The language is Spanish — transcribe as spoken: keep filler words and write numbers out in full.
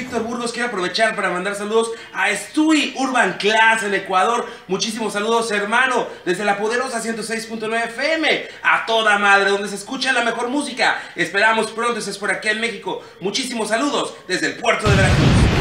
Víctor Burgos. Quiero aprovechar para mandar saludos a Stui Urban Class en Ecuador. Muchísimos saludos, hermano, desde la poderosa ciento seis punto nueve F M, a toda madre, donde se escucha la mejor música. Esperamos pronto estés por aquí en México. Muchísimos saludos desde el puerto de Veracruz.